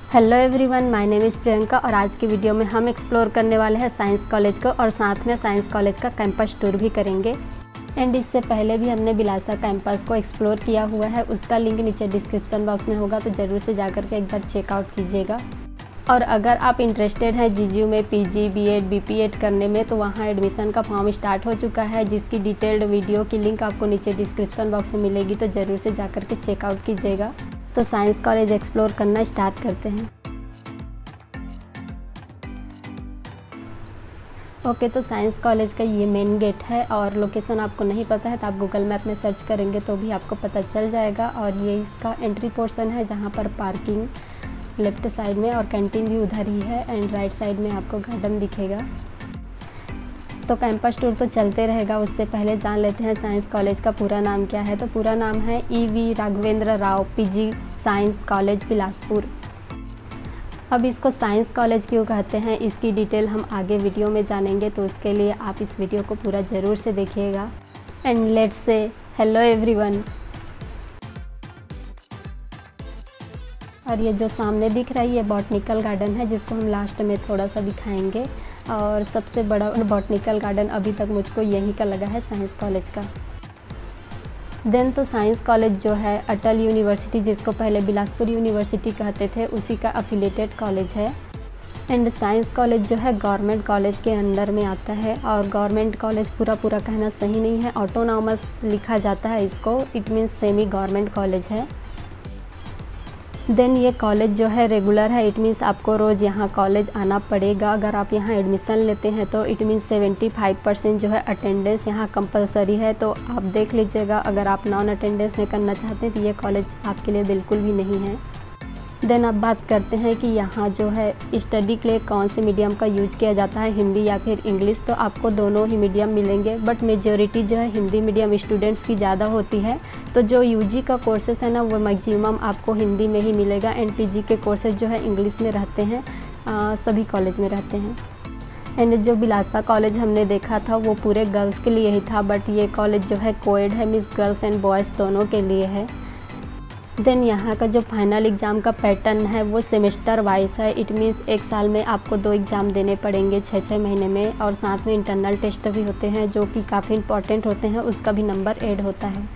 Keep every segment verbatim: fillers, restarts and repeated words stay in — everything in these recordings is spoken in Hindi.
Hello everyone, my name is Priyanka और आज की वीडियो में हम एक्सप्लोर करने वाले हैं साइंस कॉलेज को और साथ में साइंस कॉलेज का कैंपस टूर भी करेंगे। एंड इससे पहले भी हमने बिलासा कैंपस को एक्सप्लोर किया हुआ है, उसका लिंक नीचे डिस्क्रिप्शन बॉक्स में होगा, तो ज़रूर से जाकर के एक बार चेकआउट कीजिएगा। और अगर आप इंटरेस्टेड हैं जीजीयू में पीजी, बीएड, बीपीएड करने में, तो वहाँ एडमिशन का फॉर्म स्टार्ट हो चुका है, जिसकी डिटेल्ड वीडियो की लिंक आपको नीचे डिस्क्रिप्शन बॉक्स में मिलेगी, तो ज़रूर से जाकर के चेकआउट कीजिएगा। तो साइंस कॉलेज एक्सप्लोर करना स्टार्ट करते हैं। ओके, तो साइंस कॉलेज का ये मेन गेट है और लोकेशन आपको नहीं पता है तो आप गूगल मैप में सर्च करेंगे तो भी आपको पता चल जाएगा। और ये इसका एंट्री पोर्शन है जहाँ पर पार्किंग लेफ्ट साइड में और कैंटीन भी उधर ही है। एंड राइट साइड में आपको गार्डन दिखेगा। तो कैंपस टूर तो चलते रहेगा, उससे पहले जान लेते हैं साइंस कॉलेज का पूरा नाम क्या है। तो पूरा नाम है E V Raghavendra Rao PG science college Bilaspur. अब इसको साइंस कॉलेज क्यों कहते हैं, इसकी डिटेल हम आगे वीडियो में जानेंगे, तो उसके लिए आप इस वीडियो को पूरा ज़रूर से देखिएगा। And let's say hello everyone. और ये जो सामने दिख रहा है ये बॉटनिकल गार्डन है, जिसको हम लास्ट में थोड़ा सा दिखाएंगे। और सबसे बड़ा बॉटनिकल गार्डन अभी तक मुझको यहीं का लगा है साइंस कॉलेज का। देन तो साइंस कॉलेज जो है अटल यूनिवर्सिटी, जिसको पहले बिलासपुर यूनिवर्सिटी कहते थे, उसी का अफिलेटेड कॉलेज है। एंड साइंस कॉलेज जो है गवर्नमेंट कॉलेज के अंडर में आता है। और गवर्नमेंट कॉलेज पूरा पूरा कहना सही नहीं है, ऑटोनॉमस लिखा जाता है इसको, it means semi government college है। देन ये कॉलेज जो है रेगुलर है, इट मीन्स आपको रोज़ यहाँ कॉलेज आना पड़ेगा। अगर आप यहाँ एडमिशन लेते हैं तो it means seventy five percent जो है अटेंडेंस यहाँ कंपलसरी है, तो आप देख लीजिएगा। अगर आप नॉन अटेंडेंस में करना चाहते हैं तो ये कॉलेज आपके लिए बिल्कुल भी नहीं है। देन अब बात करते हैं कि यहाँ जो है स्टडी के लिए कौन से मीडियम का यूज किया जाता है, हिंदी या फिर इंग्लिश। तो आपको दोनों ही मीडियम मिलेंगे, बट मेजॉरिटी जो है हिंदी मीडियम स्टूडेंट्स की ज़्यादा होती है। तो जो यूजी का कोर्सेस है ना, वो मैक्सिमम आपको हिंदी में ही मिलेगा। एंड पीजी के कोर्सेज जो है इंग्लिश में रहते हैं, आ, सभी कॉलेज में रहते हैं। एंड जो बिलासा कॉलेज हमने देखा था वो पूरे गर्ल्स के लिए ही था, बट ये कॉलेज जो है कोएड है, मीन्स गर्ल्स एंड बॉयज़ दोनों के लिए है। देन यहाँ का जो फाइनल एग्ज़ाम का पैटर्न है वो सेमेस्टर वाइज है, इट मीन्स एक साल में आपको दो एग्ज़ाम देने पड़ेंगे छः छः महीने में। और साथ में इंटरनल टेस्ट भी होते हैं जो कि काफ़ी इंपॉर्टेंट होते हैं, उसका भी नंबर ऐड होता है।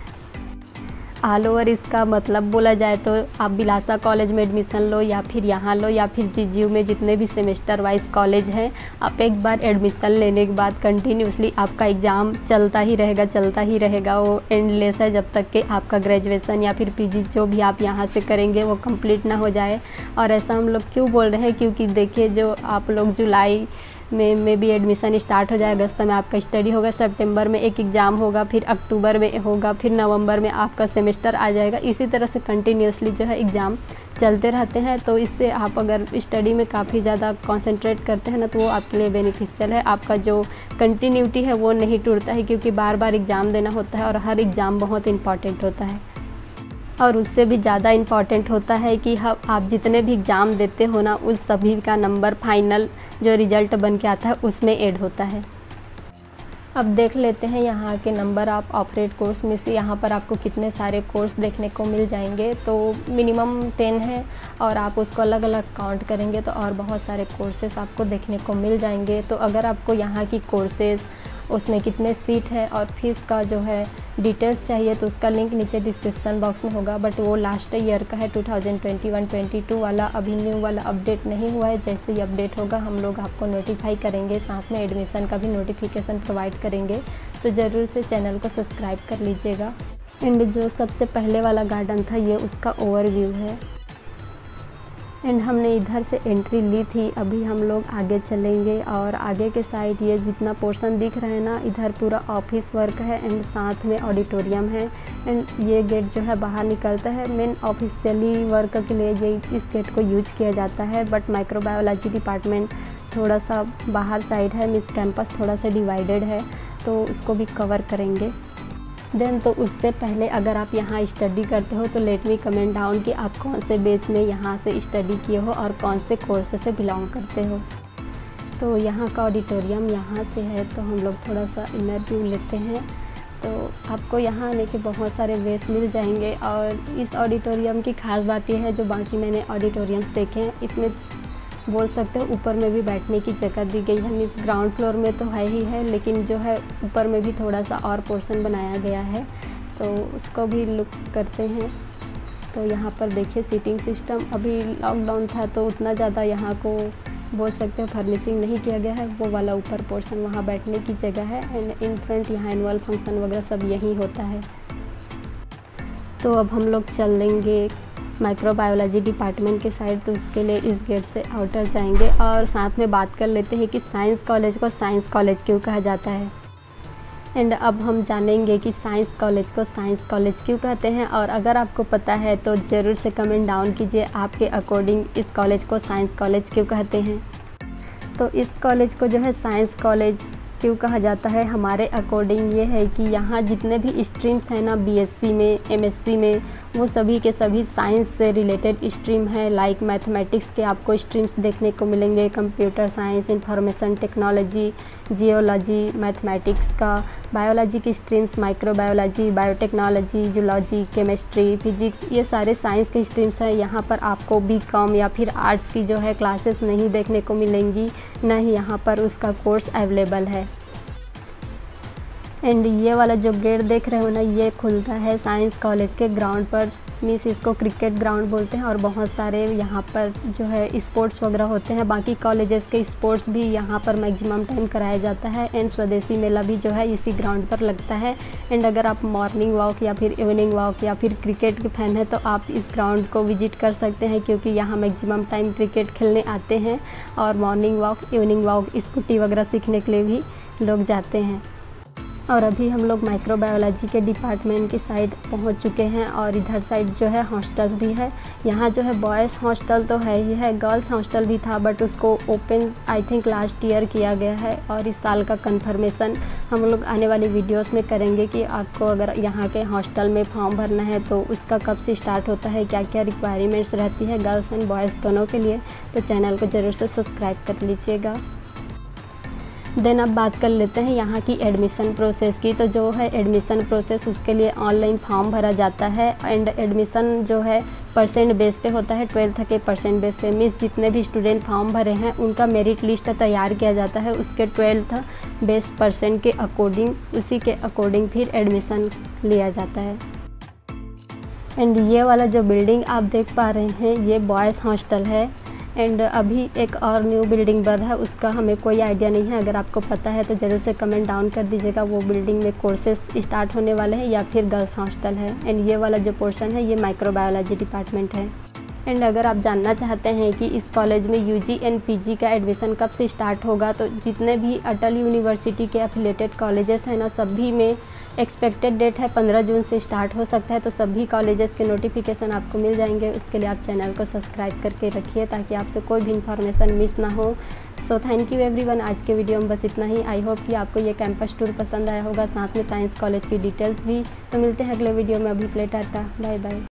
ऑल ओवर इसका मतलब बोला जाए तो आप बिलासा कॉलेज में एडमिशन लो या फिर यहाँ लो या फिर जीजीयू में जितने भी सेमेस्टर वाइज कॉलेज हैं, आप एक बार एडमिशन लेने के बाद कंटिन्यूसली आपका एग्ज़ाम चलता ही रहेगा चलता ही रहेगा वो एंडलेस है, जब तक कि आपका ग्रेजुएशन या फिर पीजी जो भी आप यहाँ से करेंगे वो कंप्लीट ना हो जाए। और ऐसा हम लोग क्यों बोल रहे हैं, क्योंकि देखिए जो आप लोग जुलाई में में भी एडमिशन स्टार्ट हो जाए, अगस्त में आपका स्टडी होगा, सितंबर में एक एग्ज़ाम होगा, फिर अक्टूबर में होगा, फिर नवंबर में आपका सेमेस्टर आ जाएगा। इसी तरह से कंटिन्यूसली जो है एग्ज़ाम चलते रहते हैं। तो इससे आप अगर स्टडी में काफ़ी ज़्यादा कंसंट्रेट करते हैं ना, तो वो आपके लिए बेनिफिशियल है। आपका जो कंटिन्यूटी है वो नहीं टूटता है, क्योंकि बार बार एग्ज़ाम देना होता है और हर एग्ज़ाम बहुत इंपॉर्टेंट होता है। और उससे भी ज़्यादा इम्पॉर्टेंट होता है कि हम आप जितने भी एग्ज़ाम देते हो ना, उस सभी का नंबर फाइनल जो रिज़ल्ट बन के आता है उसमें ऐड होता है। अब देख लेते हैं यहाँ के नंबर आप ऑपरेट कोर्स में से यहाँ पर आपको कितने सारे कोर्स देखने को मिल जाएंगे। तो मिनिमम टेन है और आप उसको अलग अलग काउंट करेंगे तो और बहुत सारे कोर्सेस आपको देखने को मिल जाएंगे। तो अगर आपको यहाँ की कोर्सेस, उसमें कितने सीट है और फीस का जो है डिटेल्स चाहिए तो उसका लिंक नीचे डिस्क्रिप्शन बॉक्स में होगा, बट वो लास्ट ईयर का है two thousand twenty one twenty two वाला, अभी न्यू वाला अपडेट नहीं हुआ है। जैसे ही अपडेट होगा हम लोग आपको नोटिफाई करेंगे, साथ में एडमिशन का भी नोटिफिकेशन प्रोवाइड करेंगे, तो ज़रूर से चैनल को सब्सक्राइब कर लीजिएगा। एंड जो सबसे पहले वाला गार्डन था ये उसका ओवरव्यू है। एंड हमने इधर से एंट्री ली थी, अभी हम लोग आगे चलेंगे और आगे के साइड ये जितना पोर्शन दिख रहा है ना, इधर पूरा ऑफिस वर्क है एंड साथ में ऑडिटोरियम है। एंड ये गेट जो है बाहर निकलता है, मेन ऑफिशियली वर्क के लिए ये इस गेट को यूज किया जाता है। बट माइक्रोबायोलॉजी डिपार्टमेंट थोड़ा सा बाहर साइड है, मिस कैंपस थोड़ा सा डिवाइडेड है, तो उसको भी कवर करेंगे। देन तो उससे पहले अगर आप यहाँ स्टडी करते हो तो लेट मी कमेंट डाउन कि आप कौन से बैच में यहाँ से स्टडी किए हो और कौन से कोर्स से बिलोंग करते हो। तो यहाँ का ऑडिटोरियम यहाँ से है, तो हम लोग थोड़ा सा इनर व्यू लेते हैं। तो आपको यहाँ आने के बहुत सारे वेज मिल जाएंगे। और इस ऑडिटोरियम की खास बात यह है, जो बाकी मैंने ऑडिटोरियम्स देखे हैं, इसमें बोल सकते हो ऊपर में भी बैठने की जगह दी गई है। मीन्स ग्राउंड फ्लोर में तो है ही है, लेकिन जो है ऊपर में भी थोड़ा सा और पोर्शन बनाया गया है, तो उसको भी लुक करते हैं। तो यहाँ पर देखिए सीटिंग सिस्टम, अभी लॉकडाउन था तो उतना ज़्यादा यहाँ को बोल सकते हो फर्निशिंग नहीं किया गया है। वो वाला ऊपर पोर्शन वहाँ बैठने की जगह है। एंड इन फ्रंट यहाँ एनुअल फंक्शन वगैरह सब यहीं होता है। तो अब हम लोग चल लेंगे माइक्रोबायोलॉजी डिपार्टमेंट के साइड, तो उसके लिए इस गेट से आउटर जाएंगे और साथ में बात कर लेते हैं कि साइंस कॉलेज को साइंस कॉलेज क्यों कहा जाता है। एंड अब हम जानेंगे कि साइंस कॉलेज को साइंस कॉलेज क्यों कहते हैं। और अगर आपको पता है तो ज़रूर से कमेंट डाउन कीजिए, आपके अकॉर्डिंग इस कॉलेज को साइंस कॉलेज क्यों कहते हैं। तो इस कॉलेज को जो है साइंस कॉलेज क्यों कहा जाता है, हमारे अकॉर्डिंग ये है कि यहाँ जितने भी स्ट्रीम्स हैं ना, बीएससी में, एमएससी में, वो सभी के सभी साइंस से रिलेटेड स्ट्रीम है। लाइक मैथमेटिक्स के आपको स्ट्रीम्स देखने को मिलेंगे, computer science, information technology, geology, mathematics का, बायोलॉजी की streams microbiology, biotechnology, zoology, chemistry, physics, ये सारे साइंस के स्ट्रीम्स हैं। यहाँ पर आपको बी कॉम या फिर आर्ट्स की जो है क्लासेस नहीं देखने को मिलेंगी, ना ही यहाँ पर उसका कोर्स अवेलेबल है। एंड ये वाला जो गेट देख रहे हो ना, ये खुलता है साइंस कॉलेज के ग्राउंड पर। मीन्स इसको क्रिकेट ग्राउंड बोलते हैं और बहुत सारे यहाँ पर जो है स्पोर्ट्स वगैरह होते हैं। बाकी कॉलेजेस के स्पोर्ट्स भी यहाँ पर मैक्सिमम टाइम कराया जाता है। एंड स्वदेशी मेला भी जो है इसी ग्राउंड पर लगता है। एंड अगर आप मॉर्निंग वॉक या फिर इवनिंग वॉक या फिर क्रिकेट के फ़ैन हैं तो आप इस ग्राउंड को विजिट कर सकते हैं, क्योंकि यहाँ मैक्सिमम टाइम क्रिकेट खेलने आते हैं और morning walk, evening walk, scooty वगैरह सीखने के लिए भी लोग जाते हैं। और अभी हम लोग माइक्रोबायोलॉजी के डिपार्टमेंट की साइड पहुंच चुके हैं और इधर साइड जो है हॉस्टल्स भी है। यहाँ जो है बॉयज़ हॉस्टल तो है ही है, गर्ल्स हॉस्टल भी था, बट उसको open I think last year किया गया है। और इस साल का कंफर्मेशन हम लोग आने वाली वीडियोस में करेंगे कि आपको अगर यहाँ के हॉस्टल में फॉर्म भरना है तो उसका कब से स्टार्ट होता है, क्या क्या रिक्वायरमेंट्स रहती है गर्ल्स एंड बॉयज़ दोनों के लिए। तो चैनल को ज़रूर से सब्सक्राइब कर लीजिएगा। देन अब बात कर लेते हैं यहाँ की एडमिशन प्रोसेस की। तो जो है एडमिशन प्रोसेस, उसके लिए ऑनलाइन फॉर्म भरा जाता है। एंड एडमिशन जो है परसेंट बेस पे होता है, ट्वेल्थ के परसेंट बेस पे। मीन्स जितने भी स्टूडेंट फॉर्म भरे हैं उनका मेरिट लिस्ट तैयार किया जाता है उसके ट्वेल्थ बेस परसेंट के अकॉर्डिंग, उसी के अकॉर्डिंग फिर एडमिशन लिया जाता है। एंड ये वाला जो बिल्डिंग आप देख पा रहे हैं, ये बॉयज़ हॉस्टल है। एंड अभी एक और न्यू बिल्डिंग बन रहा है, उसका हमें कोई आइडिया नहीं है। अगर आपको पता है तो ज़रूर से कमेंट डाउन कर दीजिएगा, वो बिल्डिंग में कोर्सेस स्टार्ट होने वाले हैं या फिर गर्ल्स हॉस्टल है। एंड ये वाला जो पोर्शन है ये माइक्रोबायोलॉजी डिपार्टमेंट है। एंड अगर आप जानना चाहते हैं कि इस कॉलेज में यूजी एंड पीजी का एडमिशन कब से स्टार्ट होगा, तो जितने भी अटल यूनिवर्सिटी के एफिलेटेड कॉलेजेस हैं ना, सभी में एक्सपेक्टेड डेट है पंद्रह जून से स्टार्ट हो सकता है। तो सभी कॉलेजेस के नोटिफिकेशन आपको मिल जाएंगे। उसके लिए आप चैनल को सब्सक्राइब करके रखिए ताकि आपसे कोई भी इंफॉर्मेशन मिस ना हो। सो थैंक यू एवरीवन, आज के वीडियो में बस इतना ही। आई होप कि आपको ये कैंपस टूर पसंद आया होगा, साथ में साइंस कॉलेज की डिटेल्स भी। तो मिलते हैं अगले वीडियो में। अभी प्ले टाटा, बाय बाय।